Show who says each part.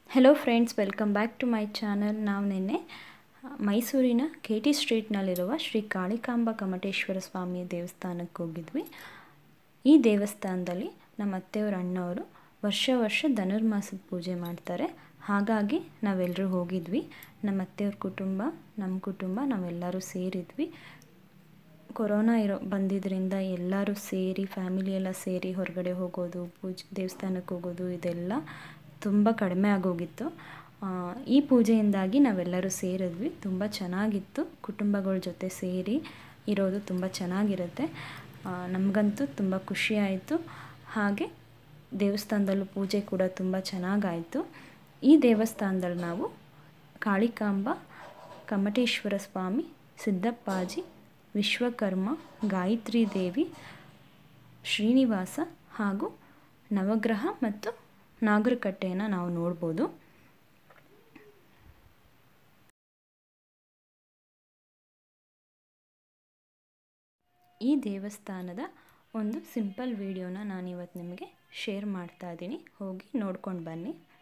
Speaker 1: Hello friends, welcome back to my channel. ನಾವು ನಿನ್ನೆ ಮೈಸೂರಿನ KT ಸ್ಟ್ರೀಟ್ನಲ್ಲಿರುವ ಶ್ರೀ ಕಾಳಿಕಾಂಬ ಕಮಟೇಶ್ವರ ಸ್ವಾಮಿ ದೇವಸ್ಥಾನಕ್ಕೆ ಹೋಗಿದ್ವಿ. ಈ ದೇವಸ್ಥಾನದಲ್ಲಿ ನಮ್ಮ ಅತ್ತೆಯವ್ರ ಅಣ್ಣವರು ವರ್ಷ ಧನುರ್ಮಾಸದ ಪೂಜೆ ಮಾಡ್ತಾರೆ. ಹಾಗಾಗಿ ನಾವೆಲ್ಲರೂ ಹೋಗಿದ್ವಿ. ನಮ್ಮ ಅತ್ತೆಯವ್ರ ಕುಟುಂಬ, ನಮ್ಮ ಕುಟುಂಬ, ನಾವೆಲ್ಲರೂ ಸೇರಿದ್ವಿ. ಕೊರೋನಾ ಬಂದಿದ್ದರಿಂದ ಎಲ್ಲರೂ ಸೇರಿ, ಫ್ಯಾಮಿಲಿ ಎಲ್ಲ ಸೇರಿ ಹೊರಗಡೆ ಹೋಗೋದು, ದೇವಸ್ಥಾನಕ್ಕೆ ಹೋಗೋದು ಇದೆಲ್ಲ ತುಂಬ ಕಡಿಮೆ ಆಗೋಗಿತ್ತು. ಈ ಪೂಜೆಯಿಂದಾಗಿ ನಾವೆಲ್ಲರೂ ಸೇರಿದ್ವಿ. ತುಂಬ ಚೆನ್ನಾಗಿತ್ತು. ಕುಟುಂಬಗಳ ಜೊತೆ ಸೇರಿ ಇರೋದು ತುಂಬ ಚೆನ್ನಾಗಿರುತ್ತೆ. ನಮಗಂತೂ ತುಂಬ ಖುಷಿಯಾಯಿತು. ಹಾಗೆ ದೇವಸ್ಥಾನದಲ್ಲೂ ಪೂಜೆ ಕೂಡ ತುಂಬ ಚೆನ್ನಾಗಾಯಿತು. ಈ ದೇವಸ್ಥಾನದಲ್ಲಿ ನಾವು ಕಾಳಿಕಾಂಬ, ಕಮಟೇಶ್ವರ ಸ್ವಾಮಿ, ಸಿದ್ದಪ್ಪಾಜಿ, ವಿಶ್ವಕರ್ಮ, ಗಾಯತ್ರಿ ದೇವಿ, ಶ್ರೀನಿವಾಸ ಹಾಗೂ ನವಗ್ರಹ ಮತ್ತು ನಾಗರಕಟ್ಟೆಯನ್ನು ನಾವು ನೋಡ್ಬೋದು. ಈ ದೇವಸ್ಥಾನದ ಒಂದು ಸಿಂಪಲ್ ವಿಡಿಯೋನ ನಾನಿವತ್ತು ನಿಮಗೆ ಶೇರ್ ಮಾಡ್ತಾ ಇದ್ದೀನಿ. ಹೋಗಿ ನೋಡ್ಕೊಂಡು ಬನ್ನಿ.